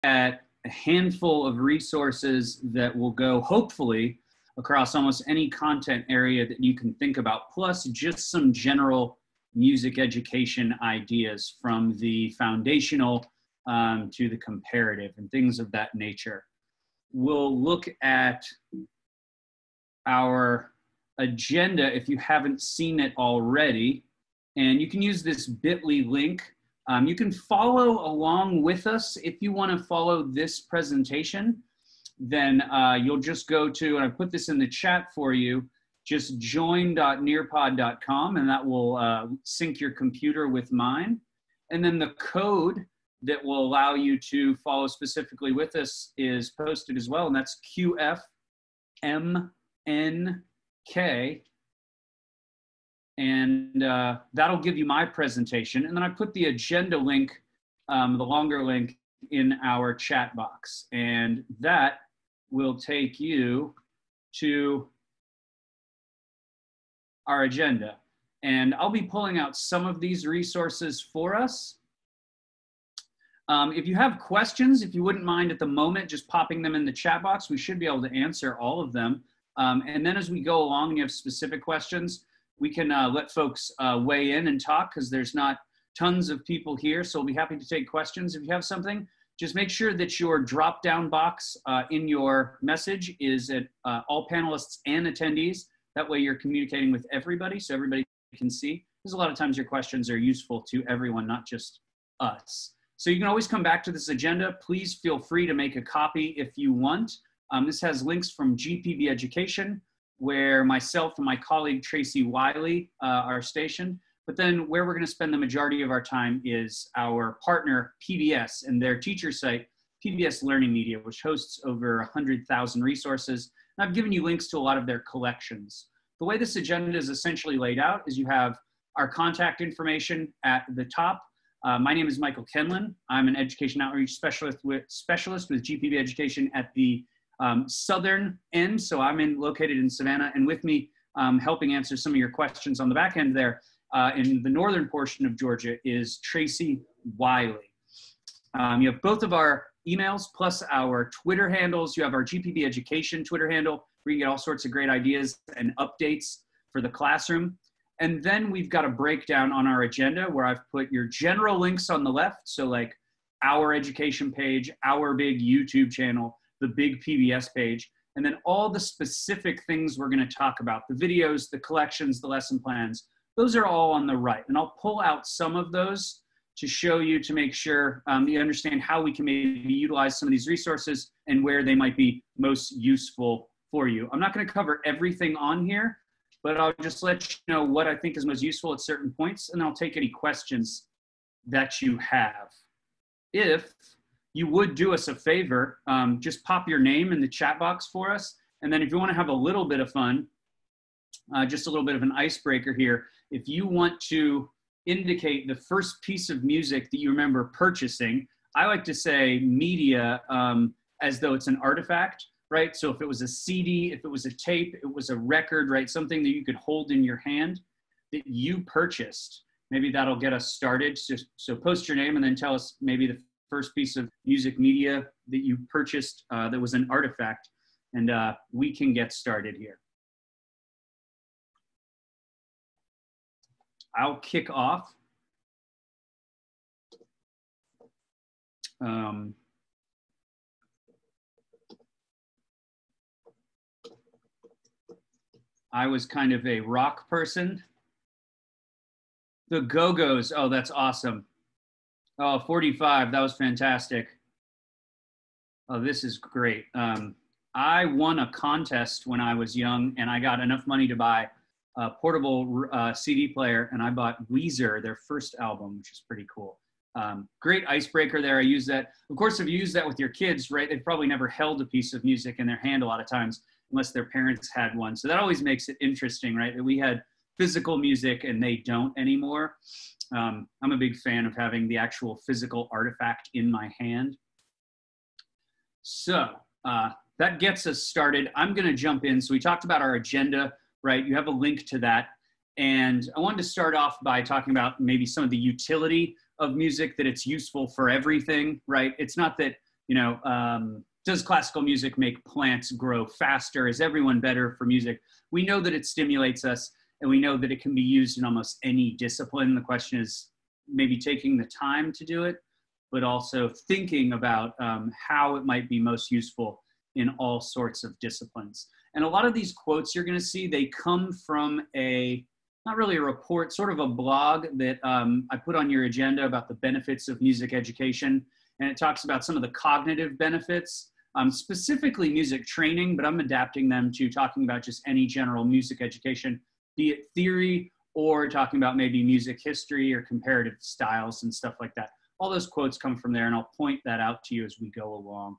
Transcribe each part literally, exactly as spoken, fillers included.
at a handful of resources that will go, hopefully, across almost any content area that you can think about, plus just some general music education ideas from the foundational um, to the comparative and things of that nature. We'll look at our agenda if you haven't seen it already, and you can use this bit dot L Y link. Um, you can follow along with us. If you want to follow this presentation, then uh, you'll just go to, and I put this in the chat for you, just join dot nearpod dot com, and that will uh, sync your computer with mine. And then the code that will allow you to follow specifically with us is posted as well, and that's Q F M N K. And uh, that'll give you my presentation. And then I put the agenda link, um, the longer link, in our chat box. And that will take you to our agenda. And I'll be pulling out some of these resources for us. Um, if you have questions, if you wouldn't mind at the moment just popping them in the chat box, we should be able to answer all of them. Um, and then as we go along and you have specific questions, we can uh, let folks uh, weigh in and talk, because there's not tons of people here. So we'll be happy to take questions. If you have something, just make sure that your drop-down box uh, in your message is at uh, all panelists and attendees. That way you're communicating with everybody so everybody can see. Because a lot of times your questions are useful to everyone, not just us. So you can always come back to this agenda. Please feel free to make a copy if you want. Um, this has links from G P B Education, where myself and my colleague Tracy Wiley uh, are stationed. But then where we're going to spend the majority of our time is our partner P B S and their teacher site, P B S LearningMedia, which hosts over one hundred thousand resources. And I've given you links to a lot of their collections. The way this agenda is essentially laid out is you have our contact information at the top. Uh, my name is Michael Kenlin. I'm an education outreach specialist with, specialist with G P B Education at the um, southern end. So I'm in, located in Savannah, and with me um, helping answer some of your questions on the back end there uh, in the northern portion of Georgia is Tracy Wiley. Um, you have both of our emails plus our Twitter handles. You have our G P B Education Twitter handle where you get all sorts of great ideas and updates for the classroom. And then we've got a breakdown on our agenda where I've put your general links on the left. So like our education page, our big YouTube channel, the big P B S page, and then all the specific things we're going to talk about, the videos, the collections, the lesson plans, those are all on the right. And I'll pull out some of those to show you, to make sure um, you understand how we can maybe utilize some of these resources and where they might be most useful for you. I'm not going to cover everything on here, but I'll just let you know what I think is most useful at certain points, and I'll take any questions that you have. If you would do us a favor, um, just pop your name in the chat box for us. And then if you want to have a little bit of fun, uh, just a little bit of an icebreaker here, if you want to indicate the first piece of music that you remember purchasing, I like to say media um, as though it's an artifact, right? So if it was a C D, if it was a tape, it was a record, right? Something that you could hold in your hand that you purchased, maybe that'll get us started. So, so post your name and then tell us maybe the first piece of music media that you purchased uh, that was an artifact, and uh, we can get started here. I'll kick off. Um, I was kind of a rock person. The Go-Go's, oh, that's awesome. Oh, forty-five, that was fantastic. Oh, this is great. Um, I won a contest when I was young, and I got enough money to buy a portable uh, C D player, and I bought Weezer, their first album, which is pretty cool. Um, great icebreaker there. I use that. Of course, if you use that with your kids, right, they've probably never held a piece of music in their hand a lot of times, unless their parents had one. So that always makes it interesting, right, that we had physical music and they don't anymore. Um, I'm a big fan of having the actual physical artifact in my hand. So uh, that gets us started. I'm going to jump in. So we talked about our agenda, right? You have a link to that. And I wanted to start off by talking about maybe some of the utility of music, that it's useful for everything, right? It's not that, you know, um, does classical music make plants grow faster? Is everyone better for music? We know that it stimulates us, and we know that it can be used in almost any discipline. The question is maybe taking the time to do it, but also thinking about um, how it might be most useful in all sorts of disciplines. And a lot of these quotes you're gonna see, they come from a, not really a report, sort of a blog that um, I put on your agenda about the benefits of music education. And it talks about some of the cognitive benefits, um, specifically music training, but I'm adapting them to talking about just any general music education, be it theory or talking about maybe music history or comparative styles and stuff like that. All those quotes come from there, and I'll point that out to you as we go along.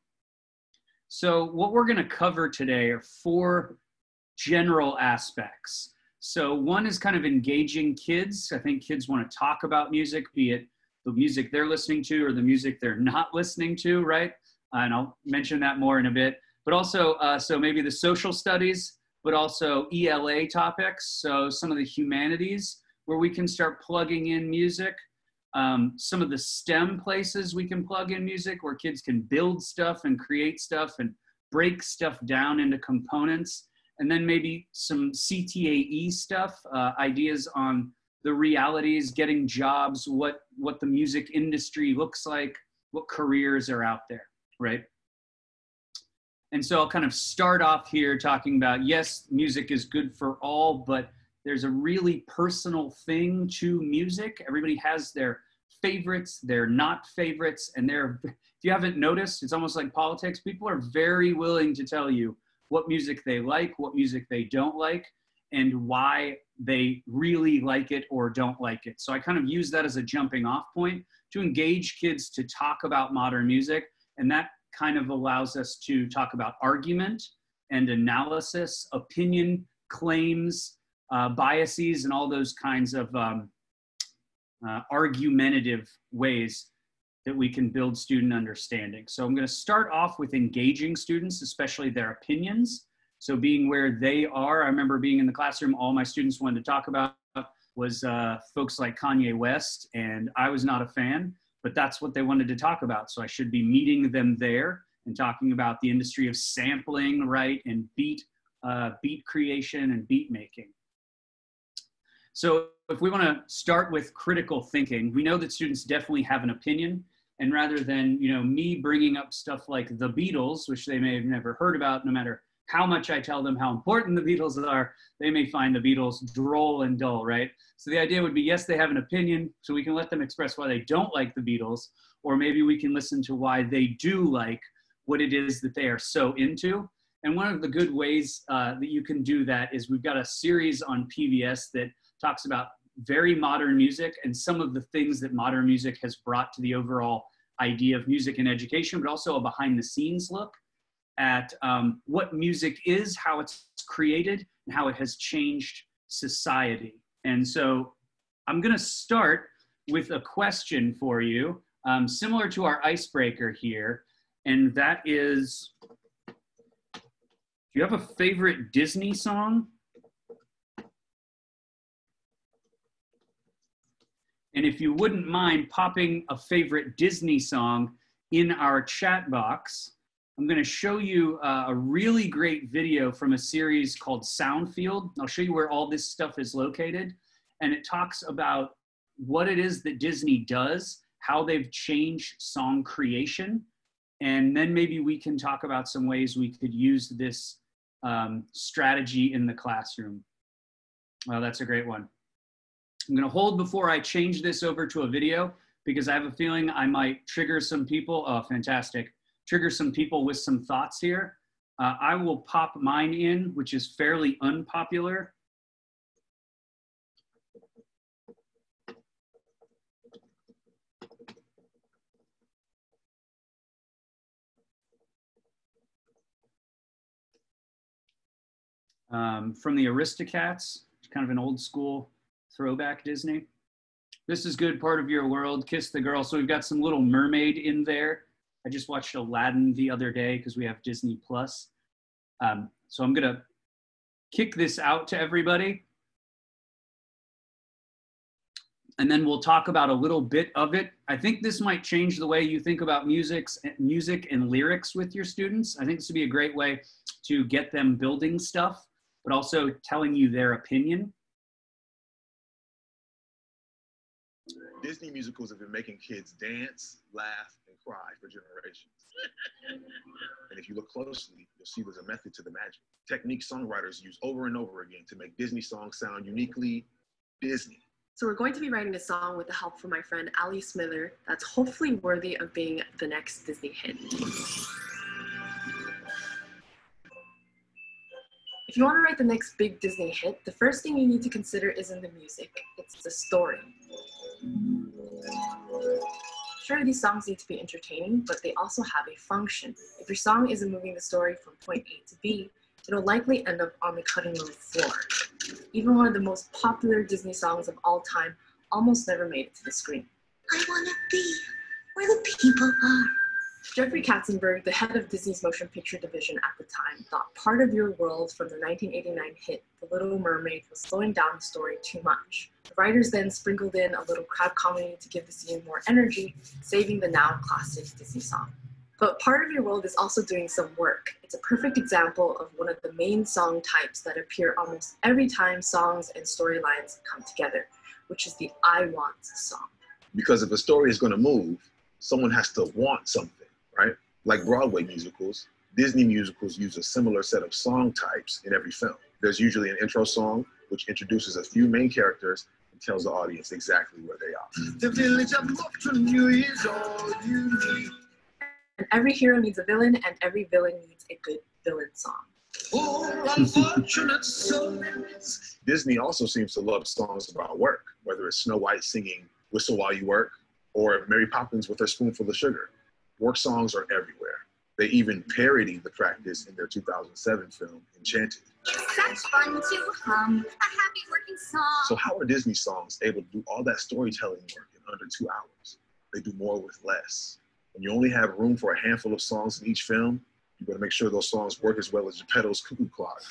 So what we're gonna cover today are four general aspects. So one is kind of engaging kids. I think kids wanna talk about music, be it the music they're listening to or the music they're not listening to, right? Uh, and I'll mention that more in a bit. But also, uh, so maybe the social studies, but also E L A topics. So some of the humanities where we can start plugging in music. Um, some of the STEM places we can plug in music where kids can build stuff and create stuff and break stuff down into components. And then maybe some C T A E stuff, uh, ideas on the realities, getting jobs, what, what the music industry looks like, what careers are out there, right? And so I'll kind of start off here talking about, yes, music is good for all, but there's a really personal thing to music. Everybody has their favorites, their not favorites, and they're, if you haven't noticed, it's almost like politics. People are very willing to tell you what music they like, what music they don't like, and why they really like it or don't like it. So I kind of use that as a jumping off point to engage kids to talk about modern music. And that kind of allows us to talk about argument and analysis, opinion, claims, uh, biases, and all those kinds of um, uh, argumentative ways that we can build student understanding. So I'm gonna start off with engaging students, especially their opinions. So being where they are, I remember being in the classroom, all my students wanted to talk about was uh, folks like Kanye West, and I was not a fan, but that's what they wanted to talk about. So I should be meeting them there and talking about the industry of sampling, right, and beat, uh, beat creation and beat making. So if we wanna start with critical thinking, we know that students definitely have an opinion, and rather than, you know, me bringing up stuff like the Beatles, which they may have never heard about, no matter how much I tell them how important the Beatles are, they may find the Beatles droll and dull, right? So the idea would be, yes, they have an opinion, so we can let them express why they don't like the Beatles, or maybe we can listen to why they do like what it is that they are so into. And one of the good ways uh, that you can do that is we've got a series on P B S that talks about very modern music and some of the things that modern music has brought to the overall idea of music and education, but also a behind the scenes look at um, what music is, how it's created, and how it has changed society. And so I'm gonna start with a question for you, um, similar to our icebreaker here, and that is, do you have a favorite Disney song? And if you wouldn't mind popping a favorite Disney song in our chat box, I'm gonna show you uh, a really great video from a series called Soundfield. I'll show you where all this stuff is located. And it talks about what it is that Disney does, how they've changed song creation. And then maybe we can talk about some ways we could use this um, strategy in the classroom. Well, that's a great one. I'm gonna hold before I change this over to a video because I have a feeling I might trigger some people. Oh, fantastic. Trigger some people with some thoughts here. Uh, I will pop mine in, which is fairly unpopular. Um, from the Aristocats, kind of an old school throwback Disney. This is Good Part of Your World, Kiss the Girl. So we've got some Little Mermaid in there. I just watched Aladdin the other day because we have Disney Plus. Um, so I'm gonna kick this out to everybody. and then we'll talk about a little bit of it. I think this might change the way you think about music, music and lyrics with your students. I think this would be a great way to get them building stuff, but also telling you their opinion. Disney musicals have been making kids dance, laugh, and cry for generations. And if you look closely, you'll see there's a method to the magic. Techniques songwriters use over and over again to make Disney songs sound uniquely Disney. So we're going to be writing a song with the help from my friend Ali Smither that's hopefully worthy of being the next Disney hit. If you want to write the next big Disney hit, the first thing you need to consider isn't the music, it's the story. Sure, these songs need to be entertaining, but they also have a function. If your song isn't moving the story from point A to B, it'll likely end up on the cutting room floor. Even one of the most popular Disney songs of all time almost never made it to the screen. I want to be where the people are. Jeffrey Katzenberg, the head of Disney's motion picture division at the time, thought Part of Your World from the nineteen eighty-nine hit The Little Mermaid was slowing down the story too much. The writers then sprinkled in a little crowd comedy to give the scene more energy, saving the now classic Disney song. But Part of Your World is also doing some work. It's a perfect example of one of the main song types that appear almost every time songs and storylines come together, which is the I want song. Because if a story is going to move, someone has to want something, right? Like Broadway musicals, Disney musicals use a similar set of song types in every film. There's usually an intro song, which introduces a few main characters and tells the audience exactly where they are. The village of Mountain View is all you need. And every hero needs a villain, and every villain needs a good villain song. Oh, unfortunate souls. Disney also seems to love songs about work, whether it's Snow White singing Whistle While You Work, or Mary Poppins with her spoonful of sugar. Work songs are everywhere. They even parodied the practice in their two thousand seven film, Enchanted. It's such fun to hum a happy working song. So how are Disney songs able to do all that storytelling work in under two hours? They do more with less. When you only have room for a handful of songs in each film, you better make sure those songs work as well as Geppetto's cuckoo clock.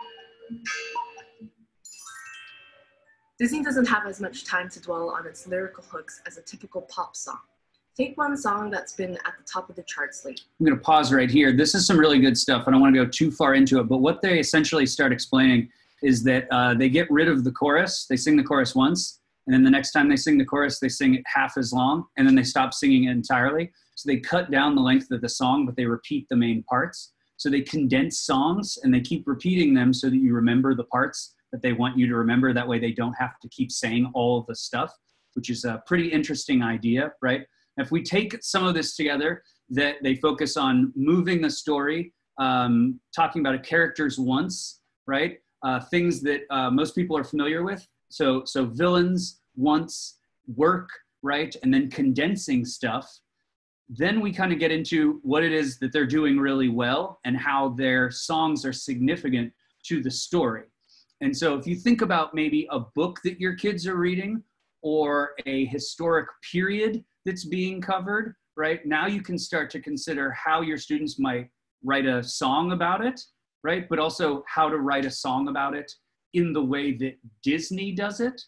Disney doesn't have as much time to dwell on its lyrical hooks as a typical pop song. Take one song that's been at the top of the charts lately. I'm going to pause right here. This is some really good stuff. I don't want to go too far into it, but what they essentially start explaining is that uh, they get rid of the chorus. They sing the chorus once, and then the next time they sing the chorus, they sing it half as long, and then they stop singing it entirely. So they cut down the length of the song, but they repeat the main parts. So they condense songs, and they keep repeating them so that you remember the parts that they want you to remember. That way they don't have to keep saying all of the stuff, which is a pretty interesting idea, right? If we take some of this together, that they focus on moving the story, um, talking about a character's wants, right? Uh, things that uh, most people are familiar with. So, so villains, wants, work, right? And then condensing stuff. Then we kind of get into what it is that they're doing really well and how their songs are significant to the story. And so if you think about maybe a book that your kids are reading or a historic period that's being covered, right? Now you can start to consider how your students might write a song about it, right? But also how to write a song about it in the way that Disney does it.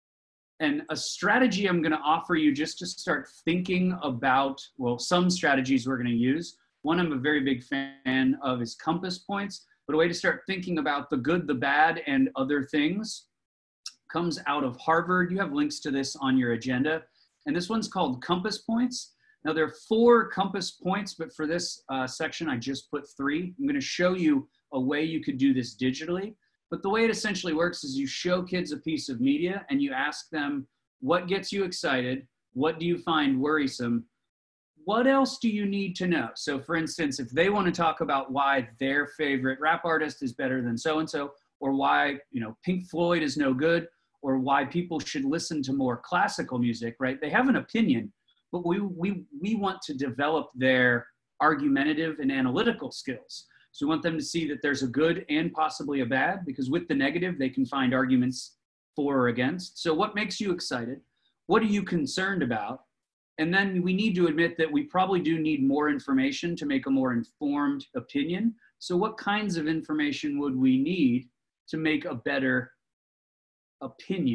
And a strategy I'm going to offer you just to start thinking about, well, some strategies we're going to use. One I'm a very big fan of is compass points, but a way to start thinking about the good, the bad, and other things comes out of Harvard. You have links to this on your agenda. And this one's called compass points. Now there are four compass points, but for this uh, section, I just put three. I'm going to show you a way you could do this digitally. But the way it essentially works is you show kids a piece of media and you ask them, what gets you excited? What do you find worrisome? What else do you need to know? So for instance, if they want to talk about why their favorite rap artist is better than so-and-so, or why, you know, Pink Floyd is no good, or why people should listen to more classical music, right? They have an opinion, but we, we, we want to develop their argumentative and analytical skills. So we want them to see that there's a good and possibly a bad, because with the negative, they can find arguments for or against. So what makes you excited? What are you concerned about? And then we need to admit that we probably do need more information to make a more informed opinion. So what kinds of information would we need to make a better opinion?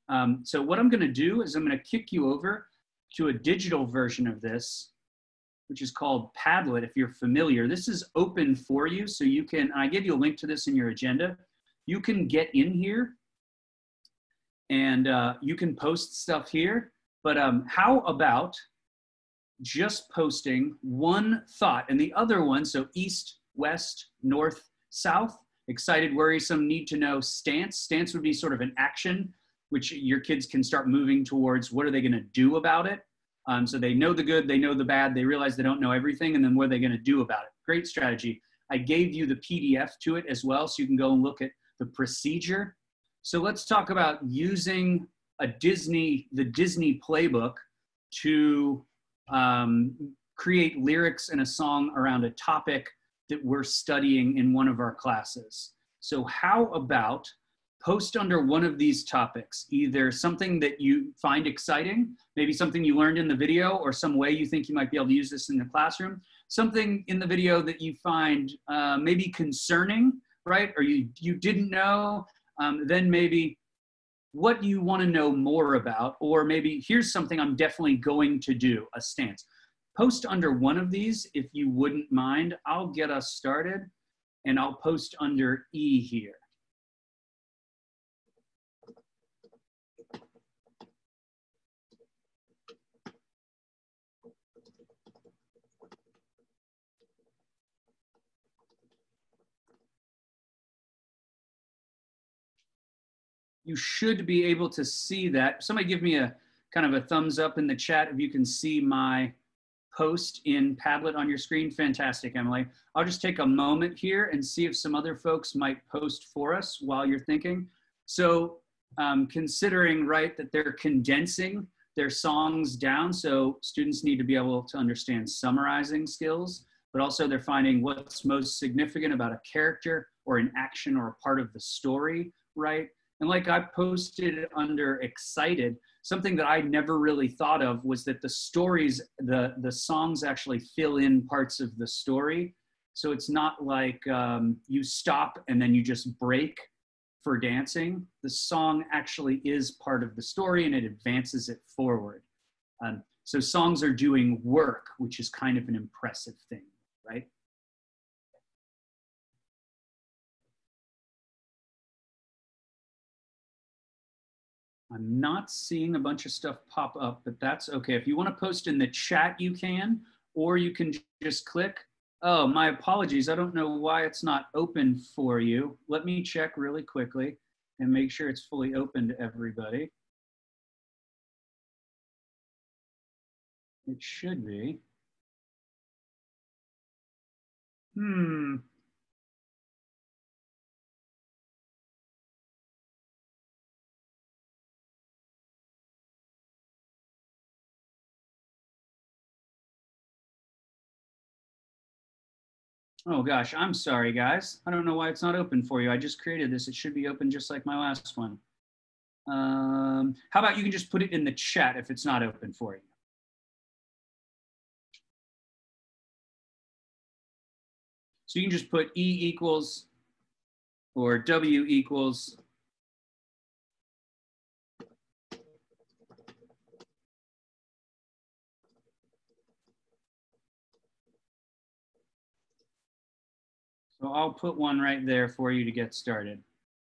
Um, so what I'm gonna do is I'm gonna kick you over to a digital version of this, which is called Padlet, if you're familiar. This is open for you, so you can, I give you a link to this in your agenda. You can get in here and uh, you can post stuff here, but um, how about just posting one thought and the other one, so east, west, north, south, excited, worrisome, need to know, stance. Stance would be sort of an action, which your kids can start moving towards what are they gonna do about it? Um, so they know the good, they know the bad, they realize they don't know everything, and then what are they gonna do about it? Great strategy. I gave you the P D F to it as well, so you can go and look at the procedure. So let's talk about using a Disney, the Disney playbook to um, create lyrics in a song around a topic that we're studying in one of our classes. So how about post under one of these topics, either something that you find exciting, maybe something you learned in the video, or some way you think you might be able to use this in the classroom, something in the video that you find uh, maybe concerning, right? Or you, you didn't know, um, then maybe what you want to know more about, or maybe here's something I'm definitely going to do, a stance. Post under one of these, if you wouldn't mind. I'll get us started, and I'll post under E here. You should be able to see that. Somebody give me a kind of a thumbs up in the chat if you can see my post in Padlet on your screen. Fantastic, Emily. I'll just take a moment here and see if some other folks might post for us while you're thinking. So um, considering, right, that they're condensing their songs down, so students need to be able to understand summarizing skills, but also they're finding what's most significant about a character or an action or a part of the story, right? And like I posted under excited, something that I never really thought of was that the stories, the, the songs actually fill in parts of the story. So it's not like um, you stop and then you just break for dancing. The song actually is part of the story and it advances it forward. Um, so songs are doing work, which is kind of an impressive thing, right? I'm not seeing a bunch of stuff pop up, but that's okay. If you want to post in the chat, you can, or you can just click. Oh, my apologies. I don't know why it's not open for you. Let me check really quickly and make sure it's fully open to everybody. It should be. Hmm. Oh gosh, I'm sorry guys. I don't know why it's not open for you. I just created this. It should be open just like my last one. Um, how about you can just put it in the chat if it's not open for you. So you can just put E equals or W equals. So I'll put one right there for you to get started.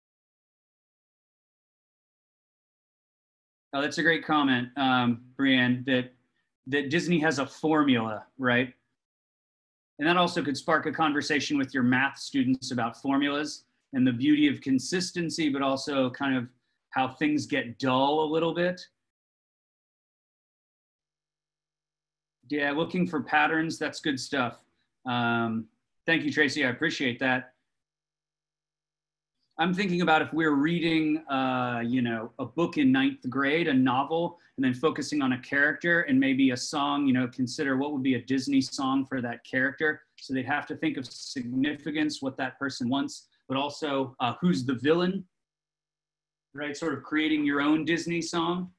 Oh, that's a great comment, um, Brianne, that, that Disney has a formula, right? And that also could spark a conversation with your math students about formulas and the beauty of consistency, but also kind of how things get dull a little bit. Yeah, looking for patterns, that's good stuff. Um, thank you, Tracy, I appreciate that. I'm thinking about if we're reading, uh, you know, a book in ninth grade, a novel, and then focusing on a character and maybe a song, you know, consider what would be a Disney song for that character. So they'd have to think of significance, what that person wants, but also uh, who's the villain, right? Sort of creating your own Disney song.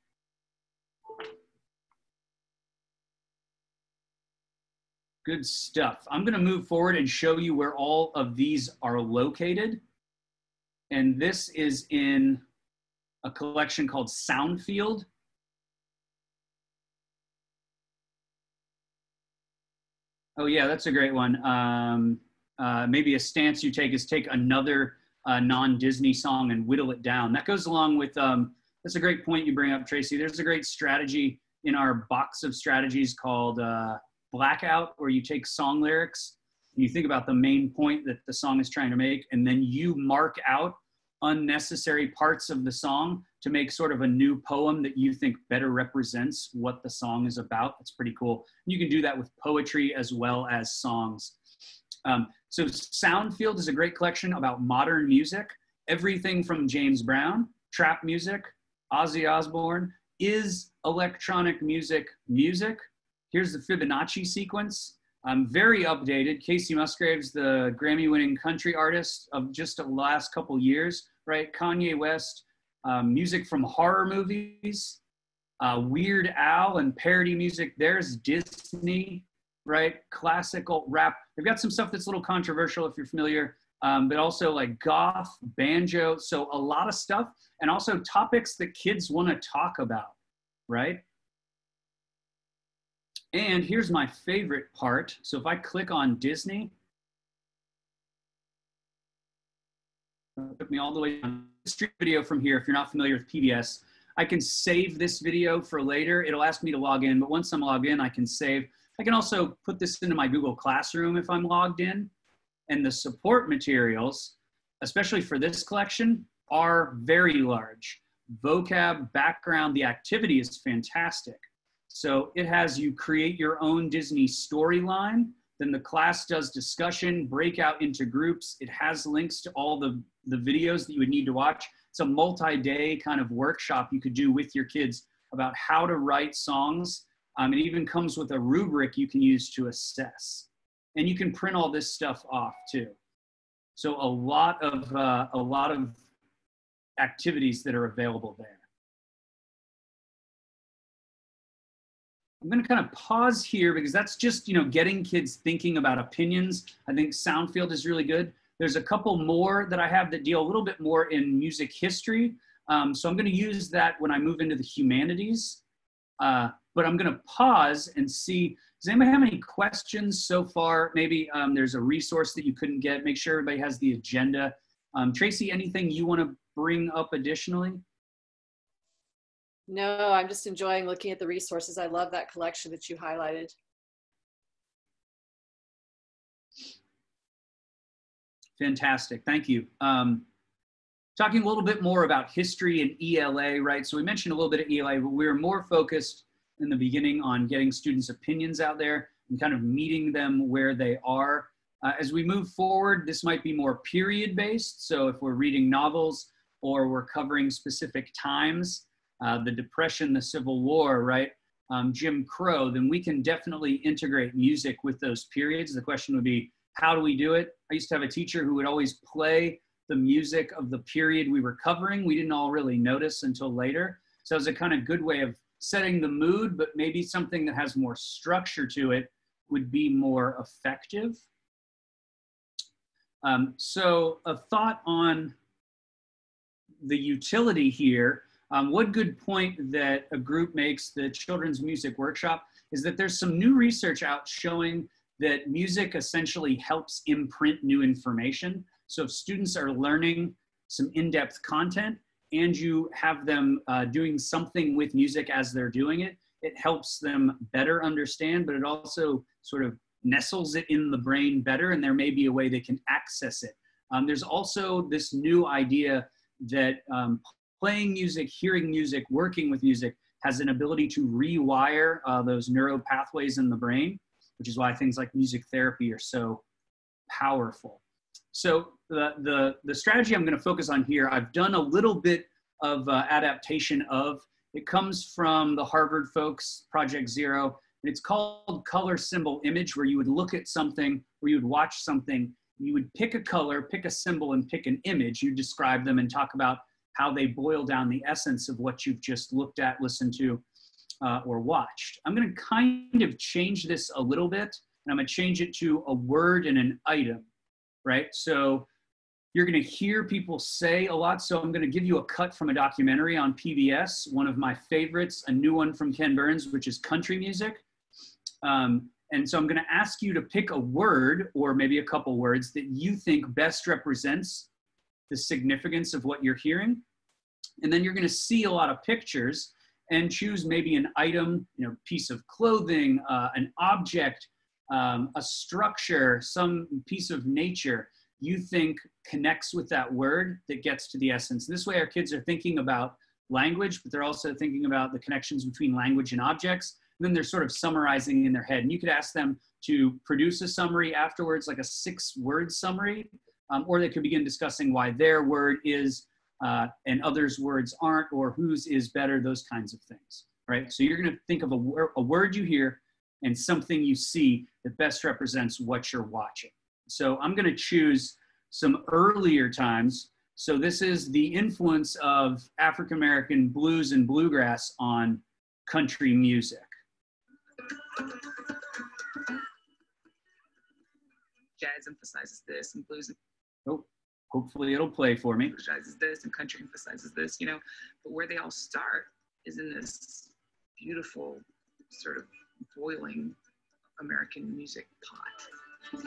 Good stuff. I'm going to move forward and show you where all of these are located. And this is in a collection called Soundfield. Oh yeah, that's a great one. Um, uh, maybe a stance you take is take another uh, non-Disney song and whittle it down. That goes along with, um, that's a great point you bring up, Tracy. There's a great strategy in our box of strategies called uh, Blackout, where you take song lyrics, and you think about the main point that the song is trying to make, and then you mark out unnecessary parts of the song to make sort of a new poem that you think better represents what the song is about. That's pretty cool. You can do that with poetry as well as songs. Um, so Soundfield is a great collection about modern music. Everything from James Brown, trap music, Ozzy Osbourne. Is electronic music music? Here's the Fibonacci sequence. Um, very updated. Casey Musgraves, the Grammy-winning country artist of just the last couple years, right? Kanye West, um, music from horror movies, uh, Weird Al and parody music. There's Disney, right? Classical rap. They've got some stuff that's a little controversial if you're familiar, um, but also like goth, banjo. So a lot of stuff, and also topics that kids want to talk about, right? And here's my favorite part. So if I click on Disney, it took me all the way down. Stream video from here. If you're not familiar with P B S, I can save this video for later. It'll ask me to log in, but once I'm logged in, I can save. I can also put this into my Google Classroom if I'm logged in. And the support materials, especially for this collection, are very large. Vocab, background, the activity is fantastic. So it has you create your own Disney storyline. Then the class does discussion, break out into groups. It has links to all the, the videos that you would need to watch. It's a multi-day kind of workshop you could do with your kids about how to write songs. Um, it even comes with a rubric you can use to assess. And you can print all this stuff off too. So a lot of, uh, a lot of activities that are available there. I'm going to kind of pause here because that's just, you know, getting kids thinking about opinions. I think Soundfield is really good. There's a couple more that I have that deal a little bit more in music history. Um, so I'm going to use that when I move into the humanities. Uh, but I'm going to pause and see, does anybody have any questions so far? Maybe um, there's a resource that you couldn't get. Make sure everybody has the agenda. Um, Tracy, anything you want to bring up additionally? No, I'm just enjoying looking at the resources. I love that collection that you highlighted. Fantastic, thank you. Um, talking a little bit more about history and E L A, right? So we mentioned a little bit of E L A, but we were more focused in the beginning on getting students' opinions out there and kind of meeting them where they are. Uh, as we move forward, this might be more period-based. So if we're reading novels or we're covering specific times, Uh, the Depression, the Civil War, right? Um, Jim Crow, then we can definitely integrate music with those periods. The question would be, how do we do it? I used to have a teacher who would always play the music of the period we were covering. We didn't all really notice until later. So it was a kind of good way of setting the mood, but maybe something that has more structure to it would be more effective. Um, so a thought on the utility here. Um, one good point that a group makes, the Children's Music Workshop, is that there's some new research out showing that music essentially helps imprint new information. So if students are learning some in-depth content and you have them uh, doing something with music as they're doing it, it helps them better understand, but it also sort of nestles it in the brain better, and there may be a way they can access it. Um, there's also this new idea that um, playing music, hearing music, working with music has an ability to rewire uh, those neural pathways in the brain, which is why things like music therapy are so powerful. So the, the, the strategy I'm going to focus on here, I've done a little bit of uh, adaptation of. It comes from the Harvard folks, Project Zero. And it's called color symbol image, where you would look at something, where you would watch something, you would pick a color, pick a symbol, and pick an image. You describe them and talk about how they boil down the essence of what you've just looked at, listened to, uh, or watched. I'm going to kind of change this a little bit, and I'm going to change it to a word and an item, right? So You're going to hear people say a lot. So I'm going to give you a cut from a documentary on P B S, one of my favorites, a new one from Ken Burns, which is country music. Um, and so I'm going to ask you to pick a word or maybe a couple words that you think best represents the significance of what you're hearing. And then you're going to see a lot of pictures and choose maybe an item, you know, piece of clothing, uh, an object, um, a structure, some piece of nature you think connects with that word that gets to the essence. This way our kids are thinking about language, but they're also thinking about the connections between language and objects. And then they're sort of summarizing in their head. And you could ask them to produce a summary afterwards, like a six word summary, um, or they could begin discussing why their word is uh, and others' words aren't, or whose is better, those kinds of things, right? So you're gonna think of a, wor a word you hear and something you see that best represents what you're watching. So I'm gonna choose some earlier times. So this is the influence of African-American blues and bluegrass on country music. Jazz emphasizes this and blues. Oh, hopefully it'll play for me. Emphasizes this and country emphasizes this, you know, but where they all start is in this beautiful sort of boiling American music pot.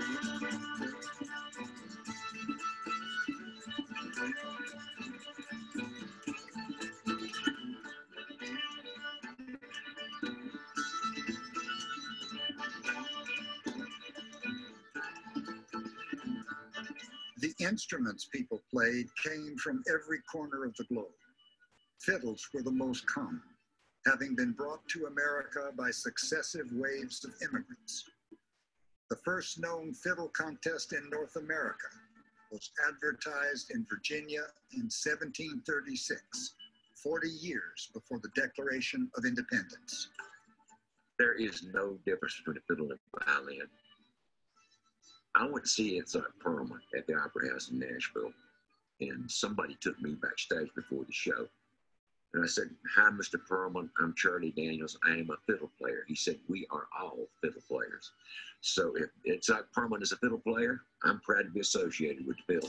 The instruments people played came from every corner of the globe. Fiddles were the most common, having been brought to America by successive waves of immigrants. The first known fiddle contest in North America was advertised in Virginia in seventeen thirty-six, forty years before the Declaration of Independence. There is no difference between a fiddle and a violin. I went to see Inside Perlman at the Opera House in Nashville, and somebody took me backstage before the show. And I said, "Hi, Mister Perlman, I'm Charlie Daniels. I am a fiddle player." He said, "We are all fiddle players." So if Inside Perlman is a fiddle player, I'm proud to be associated with the fiddle.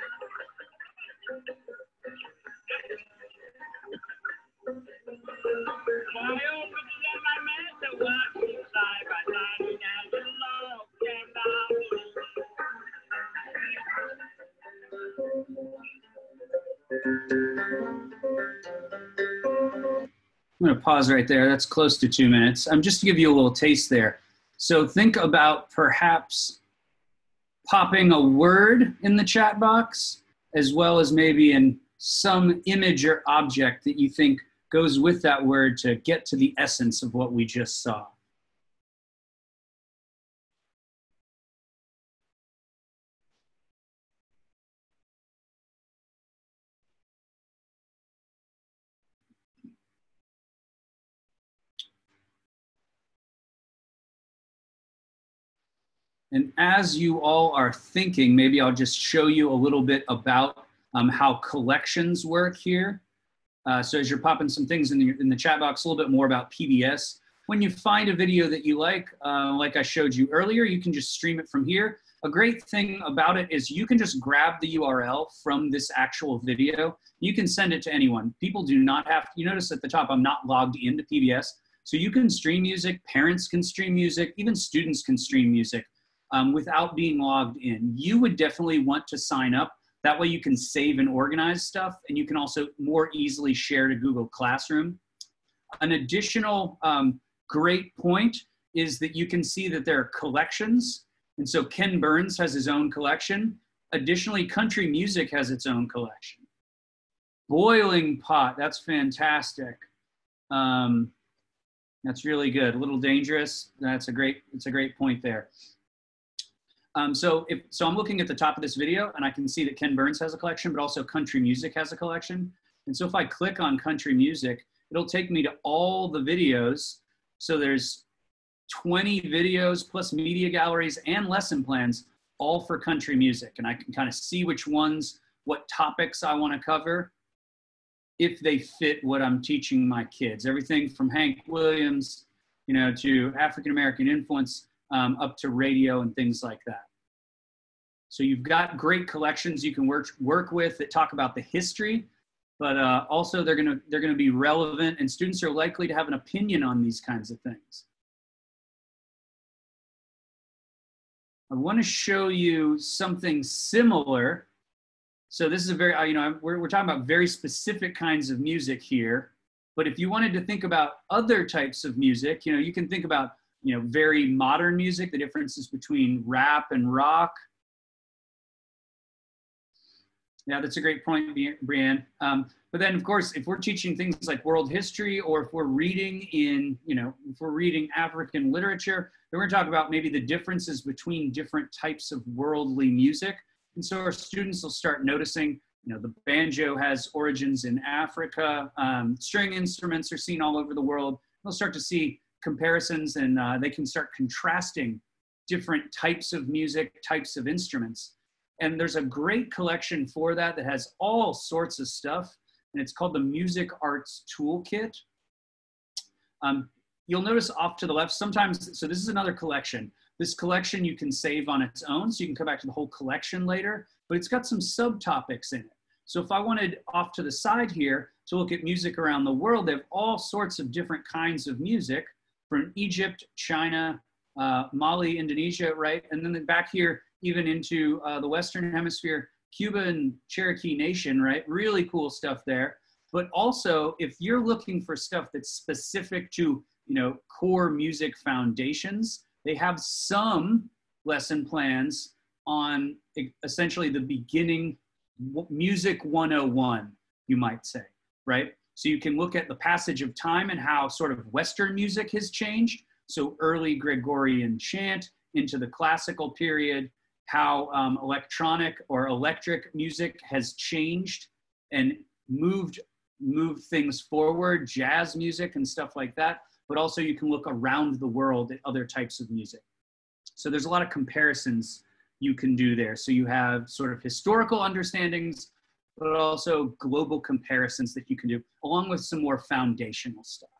I'm going to pause right there. That's close to two minutes. I'm um, just to give you a little taste there. So think about perhaps popping a word in the chat box, as well as maybe in some image or object that you think goes with that word to get to the essence of what we just saw. And as you all are thinking, maybe I'll just show you a little bit about um, how collections work here. Uh, so as you're popping some things in the, in the chat box, a little bit more about P B S. When you find a video that you like, uh, like I showed you earlier, you can just stream it from here. A great thing about it is you can just grab the U R L from this actual video. You can send it to anyone. People do not have to, you notice at the top, I'm not logged into P B S. So you can stream music, parents can stream music, even students can stream music. Um, without being logged in. You would definitely want to sign up. That way you can save and organize stuff, and you can also more easily share to Google Classroom. An additional um, great point is that you can see that there are collections. And so Ken Burns has his own collection. Additionally, country music has its own collection. Boiling pot, that's fantastic. Um, that's really good. A little dangerous. That's a great, it's a great point there. Um, so, if, so I'm looking at the top of this video and I can see that Ken Burns has a collection, but also country music has a collection. And so if I click on country music, it'll take me to all the videos. So there's twenty videos plus media galleries and lesson plans, all for country music. And I can kind of see which ones, what topics I want to cover, if they fit what I'm teaching my kids. Everything from Hank Williams, you know, to African-American influence, Um, up to radio and things like that. So you've got great collections you can work, work with that talk about the history, but uh, also they're gonna, they're gonna be relevant, and students are likely to have an opinion on these kinds of things. I wanna show you something similar. So this is a very, you know, we're, we're talking about very specific kinds of music here, but if you wanted to think about other types of music, you know, you can think about, you know, very modern music, the differences between rap and rock. Yeah, that's a great point, Brianne. Um, but then, of course, if we're teaching things like world history, or if we're reading in, you know, if we're reading African literature, then we're going to talk about maybe the differences between different types of worldly music. And so our students will start noticing, you know, the banjo has origins in Africa. Um, string instruments are seen all over the world. They'll start to see comparisons, and uh, they can start contrasting different types of music, types of instruments. And there's a great collection for that that has all sorts of stuff, and it's called the Music Arts Toolkit. Um, you'll notice off to the left sometimes, so this is another collection. This collection you can save on its own, so you can come back to the whole collection later, but it's got some subtopics in it. So if I wanted off to the side here to look at music around the world, they have all sorts of different kinds of music from Egypt, China, uh, Mali, Indonesia, right? And then back here, even into uh, the Western Hemisphere, Cuba and Cherokee Nation, right? Really cool stuff there. But also, if you're looking for stuff that's specific to, you know, core music foundations, they have some lesson plans on essentially the beginning, music one oh one, you might say, right? So you can look at the passage of time and how sort of Western music has changed. So early Gregorian chant into the classical period, how um, electronic or electric music has changed and moved, moved things forward, jazz music and stuff like that. But also you can look around the world at other types of music. So there's a lot of comparisons you can do there. So you have sort of historical understandings, but also global comparisons that you can do, along with some more foundational stuff.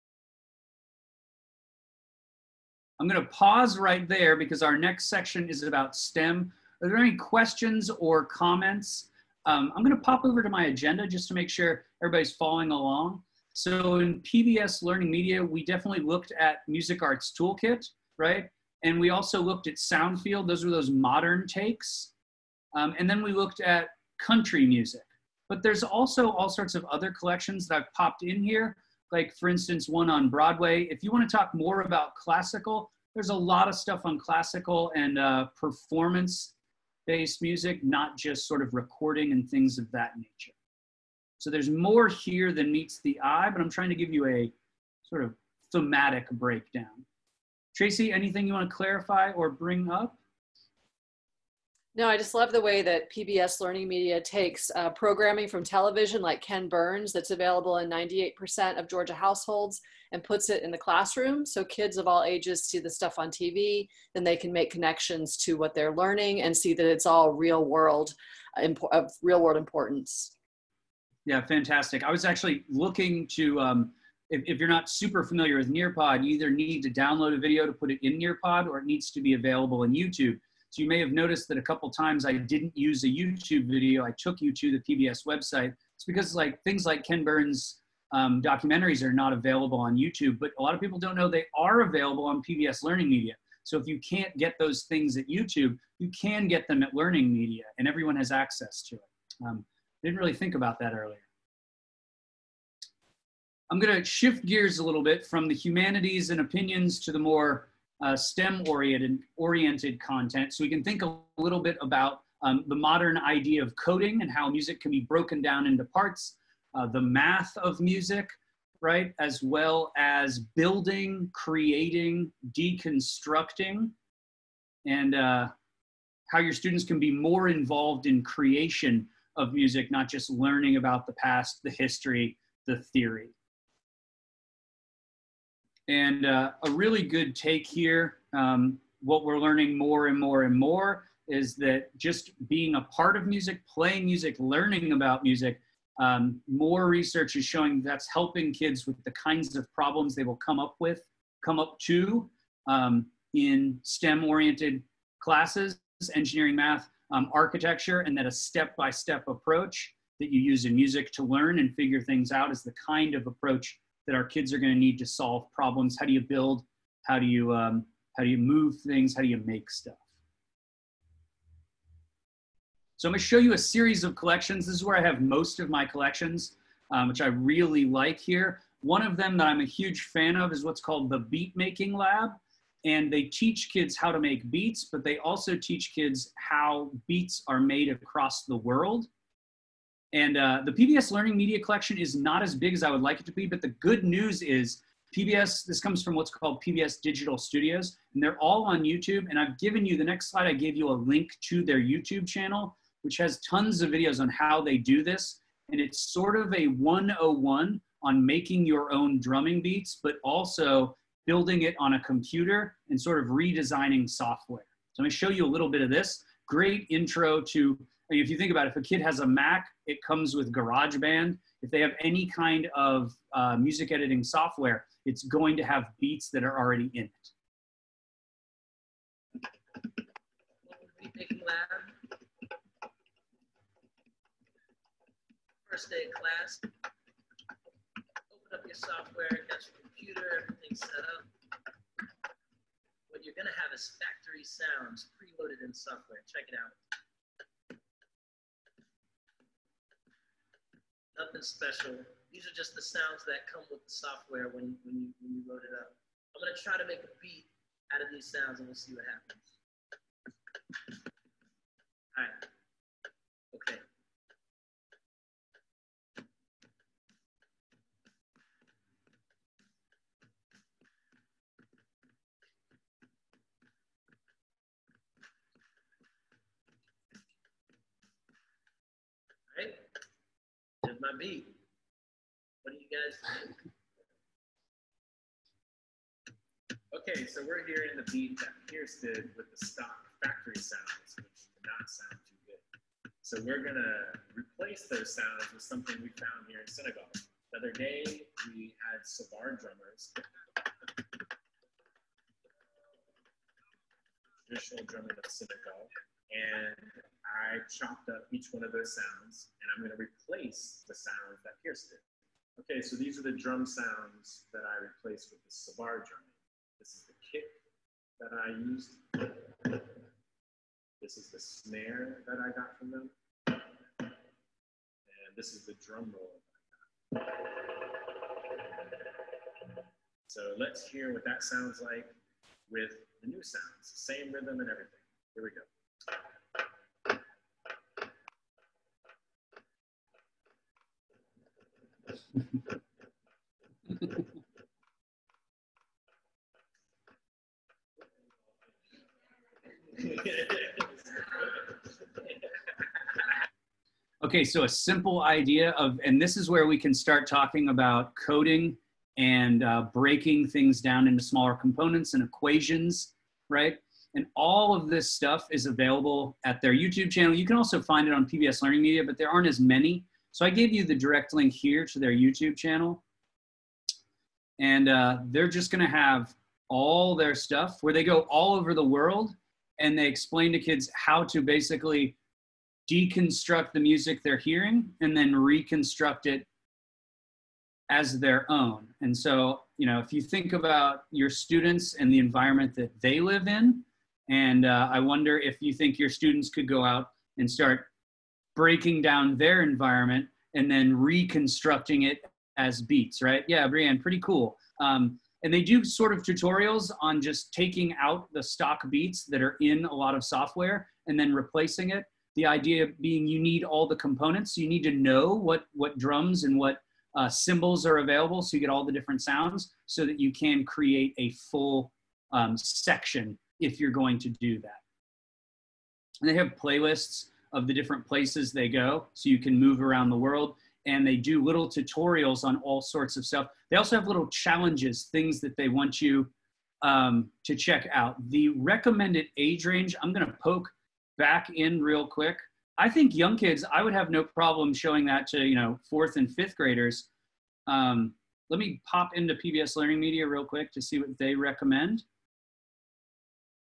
I'm gonna pause right there because our next section is about STEM. Are there any questions or comments? Um, I'm gonna pop over to my agenda just to make sure everybody's following along. So in P B S LearningMedia, we definitely looked at Music Arts Toolkit, right? And we also looked at Soundfield. Those were those modern takes. Um, and then we looked at country music. But there's also all sorts of other collections that I've popped in here, like for instance, one on Broadway. If you want to talk more about classical, there's a lot of stuff on classical and uh, performance-based music, not just sort of recording and things of that nature. So there's more here than meets the eye, but I'm trying to give you a sort of thematic breakdown. Tracy, anything you want to clarify or bring up? No, I just love the way that P B S LearningMedia takes uh, programming from television like Ken Burns that's available in ninety-eight percent of Georgia households and puts it in the classroom. So kids of all ages see the stuff on T V, then they can make connections to what they're learning and see that it's all real world, of real world importance. Yeah, fantastic. I was actually looking to, um, if, if you're not super familiar with Nearpod, you either need to download a video to put it in Nearpod or it needs to be available in YouTube. So you may have noticed that a couple times I didn't use a YouTube video. I took you to the P B S website. It's because like things like Ken Burns um, documentaries are not available on YouTube, but a lot of people don't know they are available on P B S LearningMedia. So if you can't get those things at YouTube, you can get them at LearningMedia and everyone has access to it. Um, I didn't really think about that earlier. I'm gonna shift gears a little bit from the humanities and opinions to the more Uh, STEM-oriented oriented content, so we can think a little bit about um, the modern idea of coding and how music can be broken down into parts, uh, the math of music, right, as well as building, creating, deconstructing, and uh, how your students can be more involved in creation of music, not just learning about the past, the history, the theory. And uh, a really good take here, um, what we're learning more and more and more is that just being a part of music, playing music, learning about music, um, more research is showing that's helping kids with the kinds of problems they will come up with, come up to um, in STEM-oriented classes, engineering, math, um, architecture, and that a step-by-step approach that you use in music to learn and figure things out is the kind of approach that our kids are going to need to solve problems. How do you build? How do you, um, how do you move things? How do you make stuff? So I'm going to show you a series of collections. This is where I have most of my collections, um, which I really like here. One of them that I'm a huge fan of is what's called the Beat Making Lab. And they teach kids how to make beats, but they also teach kids how beats are made across the world. And uh, the P B S Learning Media collection is not as big as I would like it to be, but the good news is P B S, this comes from what's called P B S Digital Studios, and they're all on YouTube. And I've given you, the next slide, I gave you a link to their YouTube channel, which has tons of videos on how they do this. And it's sort of a one oh one on making your own drumming beats, but also building it on a computer and sort of redesigning software. So I'm gonna show you a little bit of this. Great intro to, if you think about it, if a kid has a Mac, it comes with GarageBand. If they have any kind of uh, music editing software, it's going to have beats that are already in it. Beat Making Lab. First day of class. Open up your software, got your computer, everything's set up. What you're gonna have is factory sounds preloaded in software. Check it out. Nothing special. These are just the sounds that come with the software when, when, you, when you load it up. I'm gonna try to make a beat out of these sounds and we'll see what happens. All right, okay. Right? There's my beat. What do you guys think? Okay, so we're hearing the beat that Pierce did with the stock factory sounds, which did not sound too good. So we're gonna replace those sounds with something we found here in Senegal. The other day, we had Sabar drummers, traditional drummers of Senegal, and I chopped up each one of those sounds, and I'm gonna replace the sounds that Pierce did. Okay, so these are the drum sounds that I replaced with the Sabar drumming. This is the kick that I used. This is the snare that I got from them. And this is the drum roll that I got. So let's hear what that sounds like with the new sounds. Same rhythm and everything. Here we go. Okay, so a simple idea of, and this is where we can start talking about coding and uh, breaking things down into smaller components and equations, right? And all of this stuff is available at their YouTube channel. You can also find it on P B S Learning Media, but there aren't as many. So I gave you the direct link here to their YouTube channel. And uh, they're just gonna have all their stuff where they go all over the world and they explain to kids how to basically deconstruct the music they're hearing and then reconstruct it as their own. And so, you know, if you think about your students and the environment that they live in, and uh, I wonder if you think your students could go out and start breaking down their environment and then reconstructing it as beats, right? Yeah, Brianne, pretty cool. Um, and they do sort of tutorials on just taking out the stock beats that are in a lot of software and then replacing it. The idea being you need all the components. So you need to know what, what drums and what uh, cymbals are available so you get all the different sounds so that you can create a full um, section if you're going to do that. And they have playlists of the different places they go so you can move around the world. And they do little tutorials on all sorts of stuff. They also have little challenges, things that they want you um, to check out. The recommended age range, I'm gonna poke back in real quick. I think young kids, I would have no problem showing that to, you know, fourth and fifth graders. Um, let me pop into P B S Learning Media real quick to see what they recommend.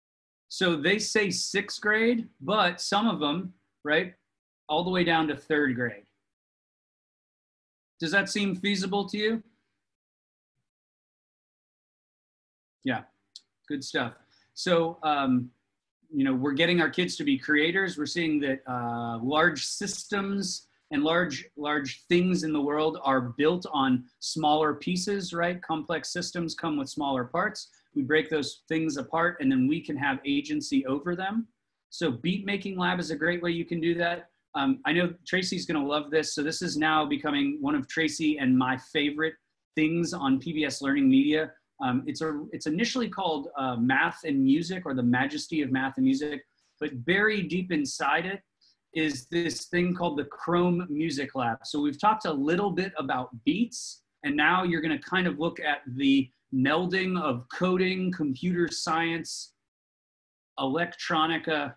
So they say sixth grade, but some of them, right, all the way down to third grade. Does that seem feasible to you? Yeah, good stuff. So, um, you know, we're getting our kids to be creators. We're seeing that uh, large systems and large, large things in the world are built on smaller pieces, right? Complex systems come with smaller parts. We break those things apart and then we can have agency over them. So Beat Making Lab is a great way you can do that. Um, I know Tracy's gonna love this. So this is now becoming one of Tracy and my favorite things on P B S Learning Media. Um, it's, a, it's initially called uh, Math and Music, or the Majesty of Math and Music, but buried deep inside it is this thing called the Chrome Music Lab. So we've talked a little bit about beats, and now you're gonna kind of look at the melding of coding, computer science, electronica,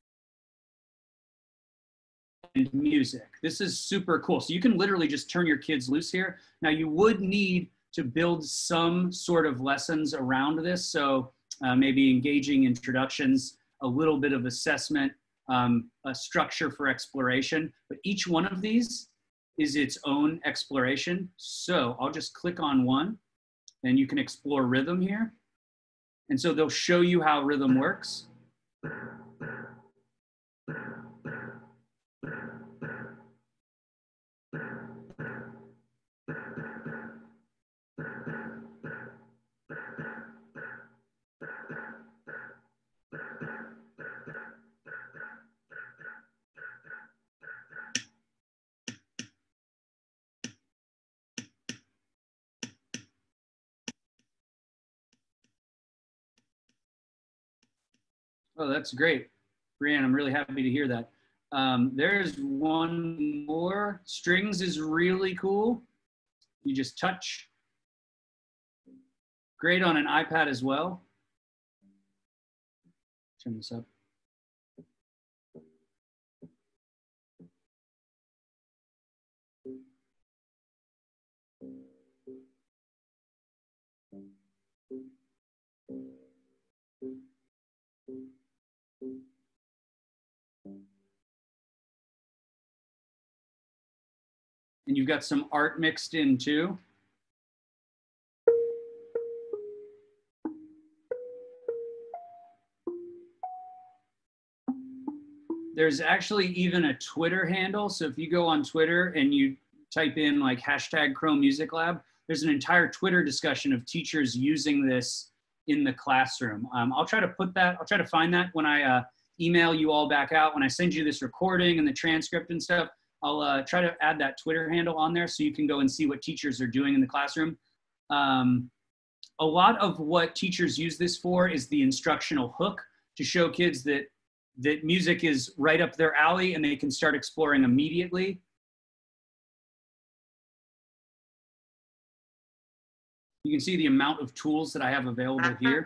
and music. This is super cool. So you can literally just turn your kids loose here. Now you would need to build some sort of lessons around this. So uh, maybe engaging introductions, a little bit of assessment, um, a structure for exploration, but each one of these is its own exploration. So I'll just click on one and you can explore rhythm here. And so they'll show you how rhythm works. Oh, that's great. Brianne, I'm really happy to hear that. Um, there's one more. Strings is really cool. You just touch. Great on an iPad as well. Turn this up. And you've got some art mixed in too. There's actually even a Twitter handle. So if you go on Twitter and you type in like hashtag Chrome Music Lab, there's an entire Twitter discussion of teachers using this in the classroom. Um, I'll try to put that, I'll try to find that when I uh, email you all back out. When I send you this recording and the transcript and stuff, I'll uh, try to add that Twitter handle on there so you can go and see what teachers are doing in the classroom. Um, a lot of what teachers use this for is the instructional hook to show kids that that music is right up their alley and they can start exploring immediately. You can see the amount of tools that I have available here.